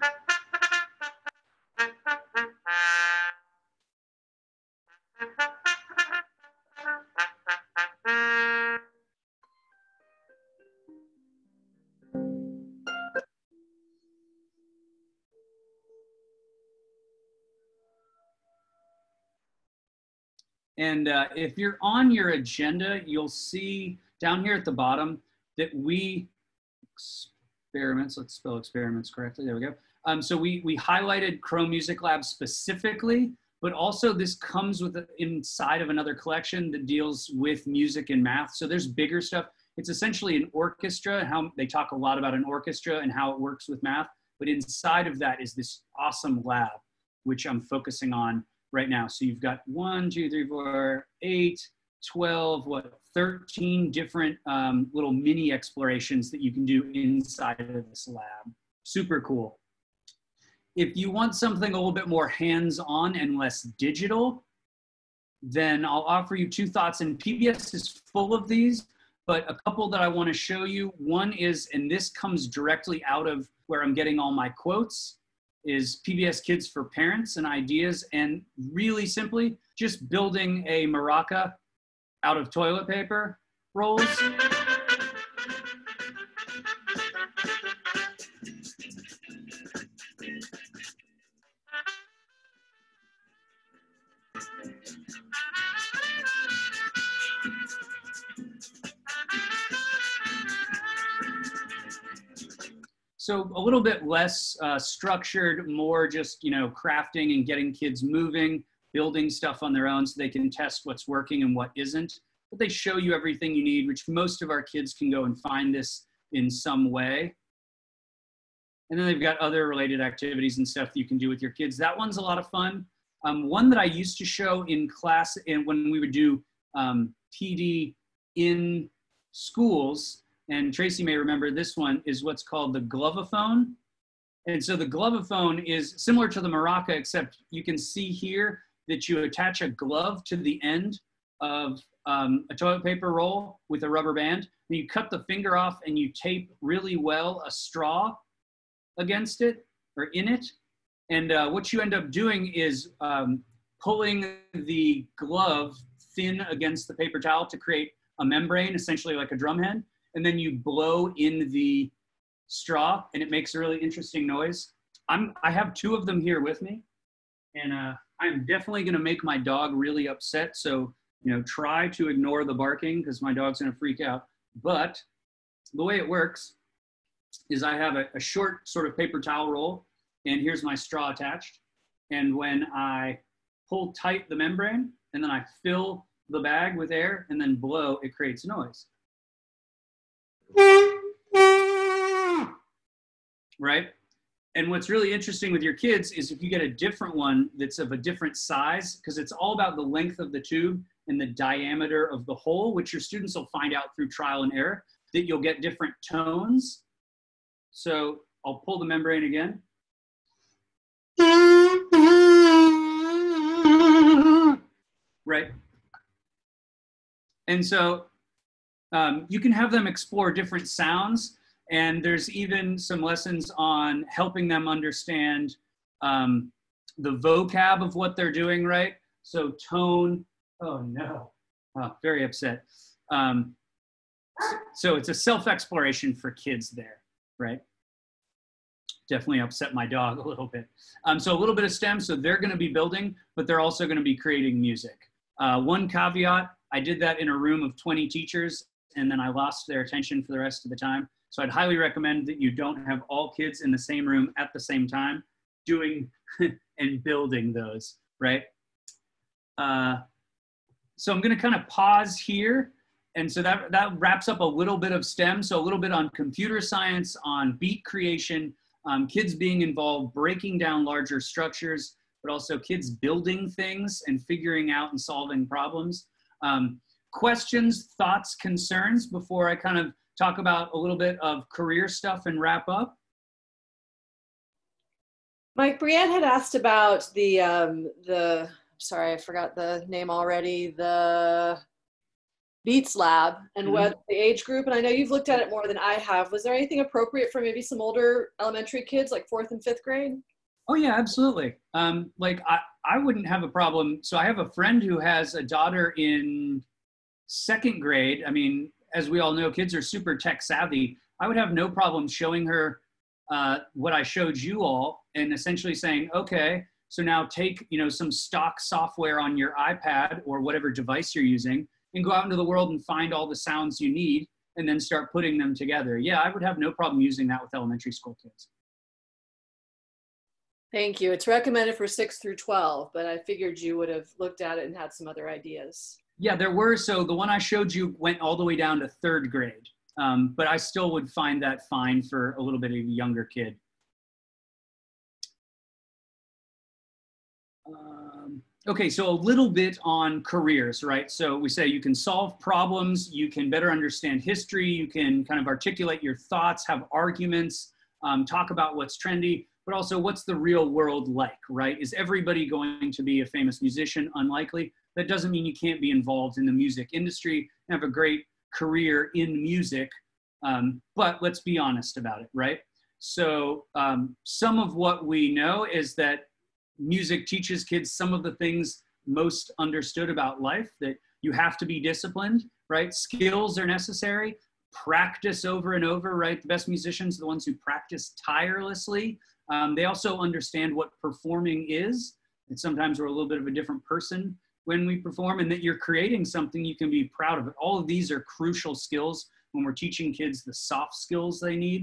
And uh, if you're on your agenda, you'll see down here at the bottom that we, experiments, let's spell experiments correctly, there we go. Um, so we, we highlighted Chrome Music Lab specifically, but also this comes with a, inside of another collection that deals with music and math. So there's bigger stuff. It's essentially an orchestra, how they talk a lot about an orchestra and how it works with math. But inside of that is this awesome lab, which I'm focusing on right now. So you've got one, two, three, four, eight, twelve, what, thirteen different um, little mini explorations that you can do inside of this lab. Super cool. If you want something a little bit more hands-on and less digital, then I'll offer you two thoughts. And P B S is full of these, but a couple that I want to show you. One is, and this comes directly out of where I'm getting all my quotes, is P B S Kids for Parents and Ideas. And really simply, just building a maraca out of toilet paper rolls. So a little bit less uh, structured, more just, you know, crafting and getting kids moving, building stuff on their own so they can test what's working and what isn't. But they show you everything you need, which most of our kids can go and find this in some way. And then they've got other related activities and stuff that you can do with your kids. That one's a lot of fun. Um, one that I used to show in class and when we would do um, P D in schools, and Tracy may remember this one, is what's called the glovophone. And so the glovophone is similar to the maraca, except you can see here that you attach a glove to the end of um, a toilet paper roll with a rubber band. And you cut the finger off and you tape really well a straw against it or in it. And uh, what you end up doing is um, pulling the glove thin against the paper towel to create a membrane, essentially like a drum head. And then you blow in the straw and it makes a really interesting noise. I'm, I have two of them here with me. And uh, I'm definitely gonna make my dog really upset. So, you know, try to ignore the barking because my dog's gonna freak out. But the way it works is I have a, a short sort of paper towel roll and here's my straw attached. And when I pull tight the membrane and then I fill the bag with air and then blow, it creates a noise. Right? And what's really interesting with your kids is if you get a different one that's of a different size, because it's all about the length of the tube and the diameter of the hole, which your students will find out through trial and error, that you'll get different tones. So I'll pull the membrane again. Right? And so um, you can have them explore different sounds. And there's even some lessons on helping them understand um, the vocab of what they're doing, right? So tone, oh no, oh, very upset. Um, so, so it's a self-exploration for kids there, right? Definitely upset my dog a little bit. Um, so a little bit of STEM, so they're gonna be building, but they're also gonna be creating music. Uh, one caveat, I did that in a room of twenty teachers and then I lost their attention for the rest of the time. So I'd highly recommend that you don't have all kids in the same room at the same time doing and building those, right? Uh, so I'm gonna kind of pause here. And so that, that wraps up a little bit of STEM. So a little bit on computer science, on beat creation, um, kids being involved, breaking down larger structures, but also kids building things and figuring out and solving problems. Um, questions, thoughts, concerns before I kind of talk about a little bit of career stuff and wrap up? Mike, Brienne had asked about the, um, the, sorry, I forgot the name already, the Beats Lab and Mm-hmm. what the age group, and I know you've looked at it more than I have. Was there anything appropriate for maybe some older elementary kids, like fourth and fifth grade? Oh yeah, absolutely. Um, like I, I wouldn't have a problem. So I have a friend who has a daughter in second grade. I mean, as we all know, kids are super tech savvy. I would have no problem showing her uh, what I showed you all and essentially saying, okay, so now take, you know, some stock software on your iPad or whatever device you're using and go out into the world and find all the sounds you need and then start putting them together. Yeah, I would have no problem using that with elementary school kids. Thank you. It's recommended for six through twelve, but I figured you would have looked at it and had some other ideas. Yeah, there were. So the one I showed you went all the way down to third grade, um, but I still would find that fine for a little bit of a younger kid. Um, okay, so a little bit on careers, right? So we say you can solve problems, you can better understand history, you can kind of articulate your thoughts, have arguments, um, talk about what's trendy, but also what's the real world like, right? Is everybody going to be a famous musician? Unlikely. That doesn't mean you can't be involved in the music industry and have a great career in music, um, but let's be honest about it, right? So um, some of what we know is that music teaches kids some of the things most understood about life, that you have to be disciplined, right? Skills are necessary, practice over and over, right? The best musicians are the ones who practice tirelessly. Um, they also understand what performing is, and sometimes we're a little bit of a different person when we perform, and that you're creating something you can be proud of. It. All of these are crucial skills when we're teaching kids the soft skills they need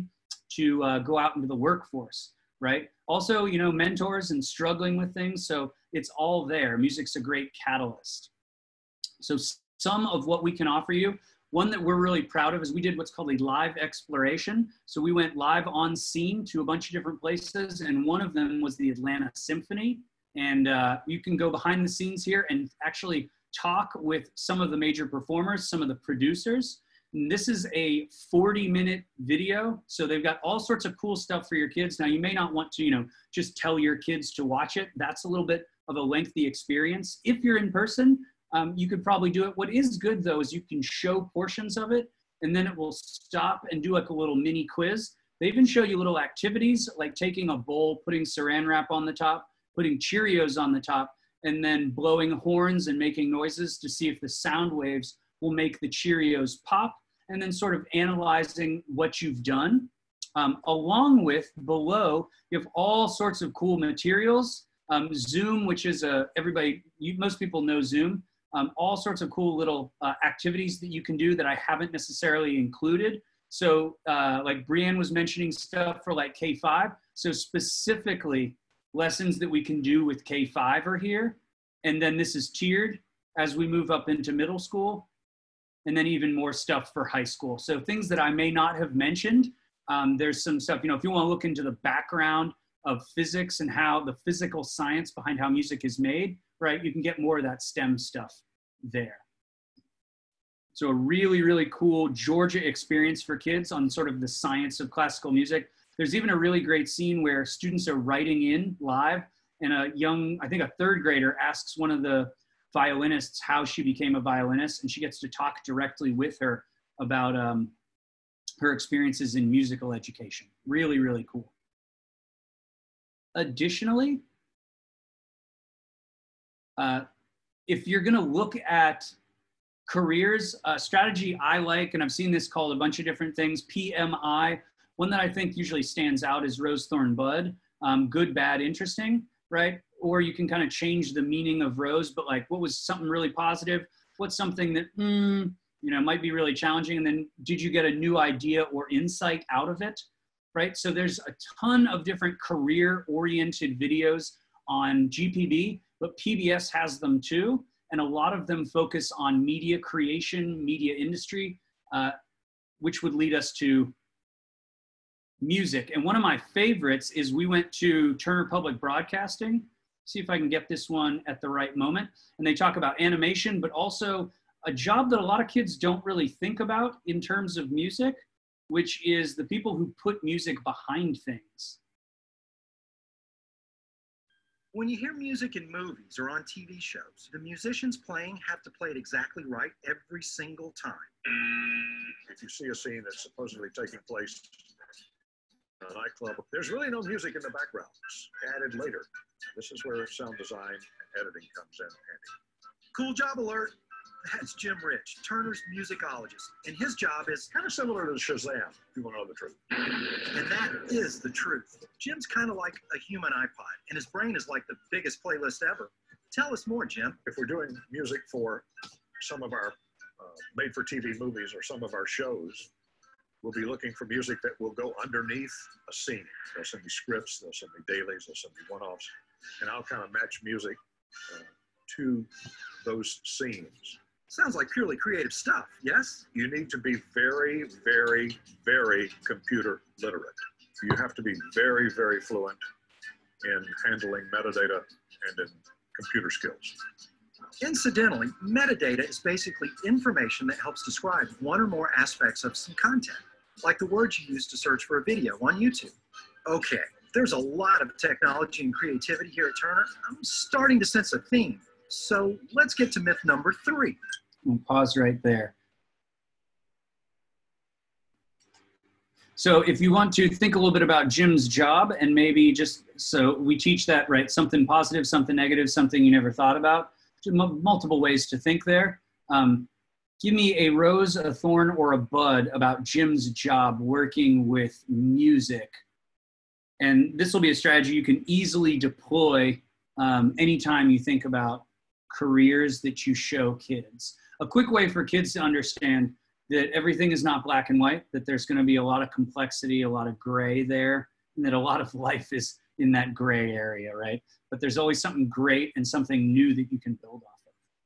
to uh, go out into the workforce, right? Also, you know, mentors and struggling with things. So it's all there. Music's a great catalyst. So some of what we can offer you, one that we're really proud of is we did what's called a live exploration. So we went live on scene to a bunch of different places, and one of them was the Atlanta Symphony. And uh, you can go behind the scenes here and actually talk with some of the major performers, some of the producers. And this is a forty minute video. So they've got all sorts of cool stuff for your kids. Now you may not want to, you know, just tell your kids to watch it. That's a little bit of a lengthy experience. If you're in person, um, you could probably do it. What is good though, is you can show portions of it and then it will stop and do like a little mini quiz. They even show you little activities like taking a bowl, putting saran wrap on the top, putting Cheerios on the top, and then blowing horns and making noises to see if the sound waves will make the Cheerios pop, and then sort of analyzing what you've done. Um, along with below, you have all sorts of cool materials. Um, Zoom, which is a, everybody, you, most people know Zoom. Um, all sorts of cool little uh, activities that you can do that I haven't necessarily included. So uh, like Brianne was mentioning stuff for like K five. So specifically lessons that we can do with K five are here. And then this is tiered as we move up into middle school. And then even more stuff for high school. So things that I may not have mentioned. Um, there's some stuff, you know, if you want to look into the background of physics and how the physical science behind how music is made, right? You can get more of that STEM stuff there. So a really, really cool Georgia experience for kids on sort of the science of classical music. There's even a really great scene where students are writing in live, and a young, I think a third grader asks one of the violinists how she became a violinist, and she gets to talk directly with her about um, her experiences in musical education. Really, really cool. Additionally, uh, if you're gonna look at careers, a strategy I like, and I've seen this called a bunch of different things, P M I. One that I think usually stands out is Rose, Thorn, Bud. Um, good, bad, interesting, right? Or you can kind of change the meaning of Rose, but like what was something really positive? What's something that, mm, you know, might be really challenging? And then did you get a new idea or insight out of it, right? So there's a ton of different career-oriented videos on G P B, but P B S has them too. And a lot of them focus on media creation, media industry, uh, which would lead us to music. And one of my favorites is we went to Turner Public Broadcasting. See if I can get this one at the right moment. And they talk about animation, but also a job that a lot of kids don't really think about in terms of music, which is the people who put music behind things. When you hear music in movies or on T V shows, the musicians playing have to play it exactly right every single time. If you see a scene that's supposedly taking place in a nightclub, there's really no music in the background. It's added later. This is where sound design and editing comes in handy. Cool job alert. That's Jim Rich, Turner's musicologist, and his job is kind of similar to Shazam, if you want to know the truth. And that is the truth. Jim's kind of like a human iPod, and his brain is like the biggest playlist ever. Tell us more, Jim. If we're doing music for some of our uh, made-for-T V movies or some of our shows, we'll be looking for music that will go underneath a scene. They'll send me scripts, they'll send me dailies, they'll send me one-offs, and I'll kind of match music uh, to those scenes. Sounds like purely creative stuff, yes? You need to be very, very, very computer literate. You have to be very, very fluent in handling metadata and in computer skills. Incidentally, metadata is basically information that helps describe one or more aspects of some content, like the words you use to search for a video on YouTube. Okay, there's a lot of technology and creativity here at Turner. I'm starting to sense a theme. So let's get to myth number three. We'll pause right there. So if you want to think a little bit about Jim's job, and maybe just, so we teach that, right? Something positive, something negative, something you never thought about. Multiple ways to think there. Um, give me a rose, a thorn, or a bud about Jim's job working with music. And this will be a strategy you can easily deploy um, anytime you think about careers that you show kids. A quick way for kids to understand that everything is not black and white, that there's going to be a lot of complexity, a lot of gray there, and that a lot of life is in that gray area, right? But there's always something great and something new that you can build off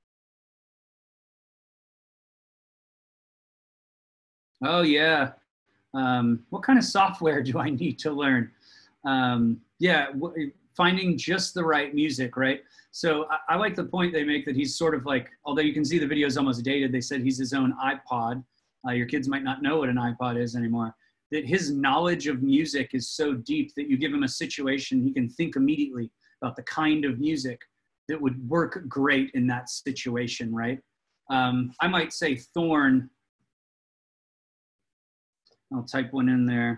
of. Oh yeah. Um, what kind of software do I need to learn? Um, yeah, finding just the right music, right? So I, I like the point they make that he's sort of like, although you can see the video is almost dated, they said he's his own iPod. Uh, your kids might not know what an iPod is anymore. That his knowledge of music is so deep that you give him a situation, he can think immediately about the kind of music that would work great in that situation, right? Um, I might say Thorn. I'll type one in there.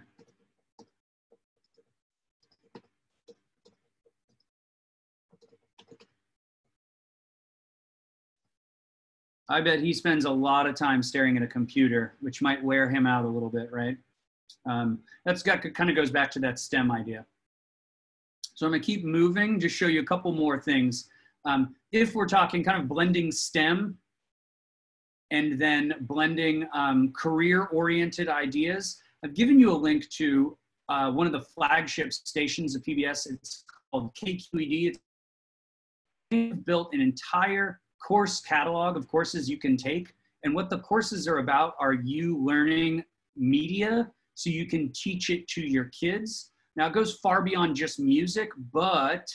I bet he spends a lot of time staring at a computer, which might wear him out a little bit, right? Um, that's got kind of goes back to that STEM idea. So I'm gonna keep moving, just show you a couple more things. Um, if we're talking kind of blending STEM and then blending um, career-oriented ideas, I've given you a link to uh, one of the flagship stations of P B S. It's called K Q E D. It's built an entire course catalog of courses you can take. And what the courses are about are you learning media so you can teach it to your kids. Now it goes far beyond just music, but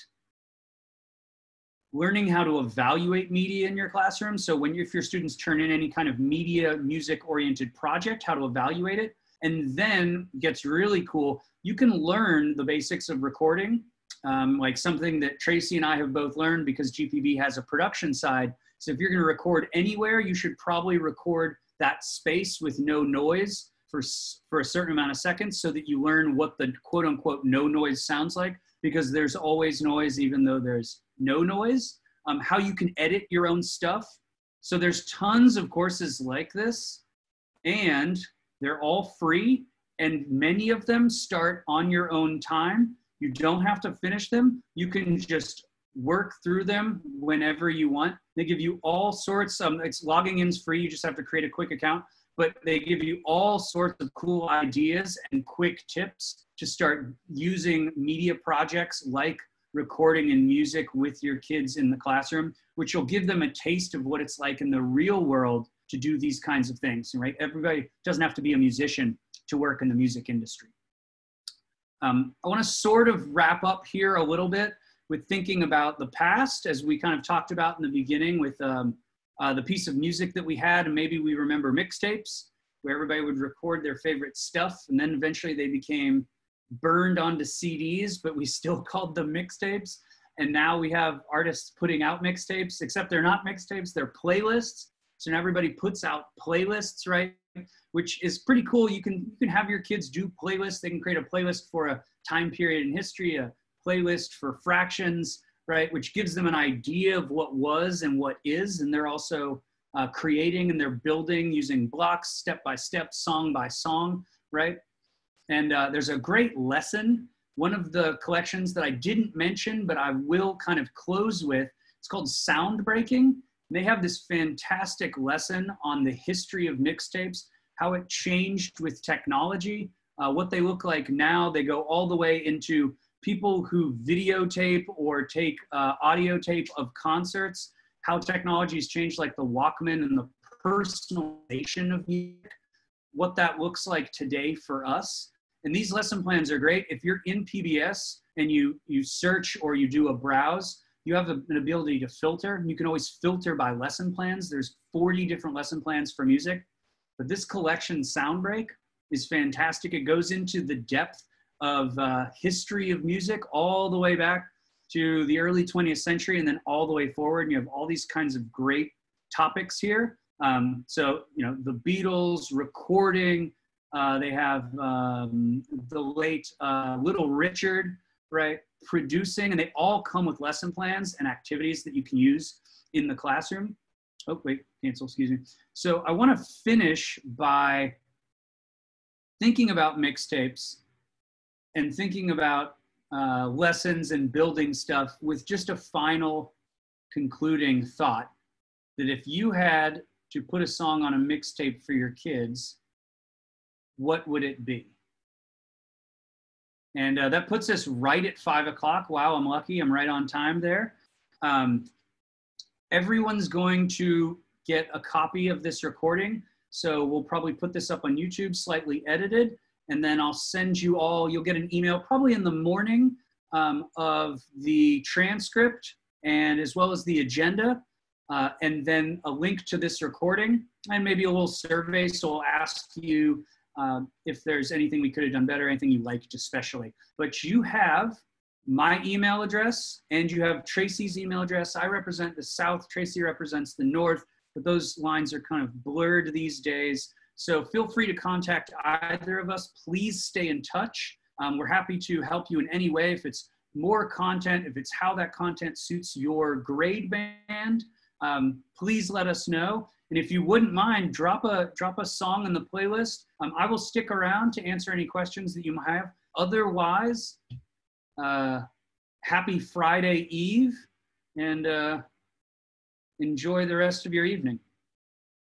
learning how to evaluate media in your classroom. So when you, if your students turn in any kind of media, music oriented project, how to evaluate it. And then gets really cool. You can learn the basics of recording. Um, like something that Tracy and I have both learned because G P B has a production side. So if you're gonna record anywhere, you should probably record that space with no noise for, for a certain amount of seconds so that you learn what the quote unquote no noise sounds like, because there's always noise even though there's no noise. Um, how you can edit your own stuff. So there's tons of courses like this and they're all free and many of them start on your own time. You don't have to finish them. You can just work through them whenever you want. They give you all sorts of, it's logging in's free. You just have to create a quick account, but they give you all sorts of cool ideas and quick tips to start using media projects like recording and music with your kids in the classroom, which will give them a taste of what it's like in the real world to do these kinds of things, right? Everybody doesn't have to be a musician to work in the music industry. Um, I want to sort of wrap up here a little bit with thinking about the past, as we kind of talked about in the beginning with um, uh, the piece of music that we had, and maybe we remember mixtapes, where everybody would record their favorite stuff, and then eventually they became burned onto C Ds, but we still called them mixtapes. And now we have artists putting out mixtapes, except they're not mixtapes, they're playlists. So now everybody puts out playlists, right? Which is pretty cool. You can, you can have your kids do playlists. They can create a playlist for a time period in history, a playlist for fractions, right? Which gives them an idea of what was and what is. And they're also uh, creating and they're building using blocks, step by step, song by song, right? And uh, there's a great lesson. One of the collections that I didn't mention, but I will kind of close with, it's called Sound Breaking. They have this fantastic lesson on the history of mixtapes, how it changed with technology, uh, what they look like now. They go all the way into people who videotape or take uh, audio tape of concerts, how technology's changed, like the Walkman and the personalization of music, what that looks like today for us. And these lesson plans are great. If you're in P B S and you, you search or you do a browse, you have an ability to filter. You can always filter by lesson plans. There's forty different lesson plans for music. But this collection, Soundbreak, is fantastic. It goes into the depth of uh, history of music all the way back to the early twentieth century and then all the way forward. And you have all these kinds of great topics here. Um, so, you know, the Beatles, recording, uh, they have um, the late uh, Little Richard, right? Producing, and they all come with lesson plans and activities that you can use in the classroom. Oh, wait, cancel, excuse me. So I want to finish by thinking about mixtapes and thinking about uh, lessons and building stuff with just a final concluding thought that if you had to put a song on a mixtape for your kids, what would it be? And uh, that puts us right at five o'clock. Wow, I'm lucky. I'm right on time there. Um, everyone's going to get a copy of this recording. So we'll probably put this up on YouTube, slightly edited, and then I'll send you all, you'll get an email probably in the morning um, of the transcript and as well as the agenda, uh, and then a link to this recording and maybe a little survey. So I'll ask you uh, if there's anything we could have done better, anything you liked especially. But you have my email address and you have Tracy's email address. I represent the South, Tracy represents the North, but those lines are kind of blurred these days. So feel free to contact either of us. Please stay in touch. Um, we're happy to help you in any way. If it's more content, if it's how that content suits your grade band, um, please let us know. And if you wouldn't mind, drop a, drop a song in the playlist. Um, I will stick around to answer any questions that you might have. Otherwise, uh, happy Friday Eve, and uh, enjoy the rest of your evening.